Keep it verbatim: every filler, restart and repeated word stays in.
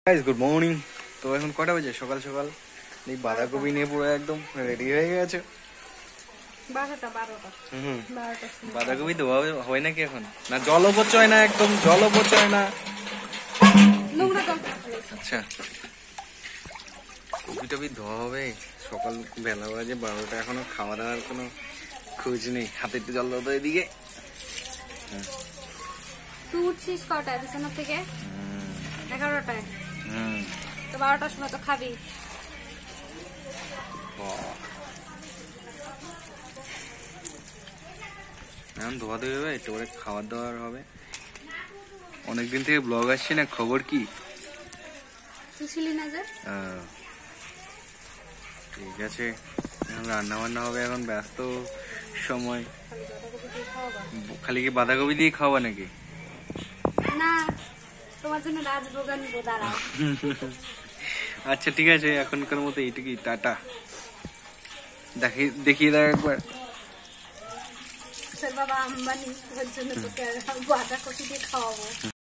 Guys good morning. তো এখন কটা বাজে? সকাল সকাল এই বাঁধাকপি নিয়ে পুরো একদম রেডি হয়ে গেছে। হুম বাঁধাকপি ধোয়া হয় নাকি এখন? না জল অপচয় না, একদম জল অপচয় না। আচ্ছা কপি টপি ধোয়া হবে সকাল বেলা বাজে বারোটা, এখনো খাওয়া দাওয়ার কোনো খোঁজ নেই। হাতে একটু জল দাও এদিকে। তুই উঠছিস কটায় বিছানা থেকে? এগারোটায়। হুম তো বারোটার সময় তো খাবি। এখন ধোয়া ধোয়া হবে, একটু করে খাবার দাবার হবে। অনেকদিন থেকে ব্লগ আসছে না, খবর কি? তুই ছিলি না যে? আহ, ঠিক আছে, এখন রান্না বান্না হবে। এখন ব্যস্ত সময়। খালি কি বাঁধাকপি দিয়ে খাওয়া নাকি? না, তোমার জন্য রাজভোগ আনবো, দাঁড়াও। আচ্ছা ঠিক আছে, এখনকার মতো এইটুকুই, টাটা। দেখি দেখিয়ে দাও একবার। তোর বাবা আম্বানি, তোর জন্য তোকে বাঁধাকপি দিয়ে খাওয়াবো।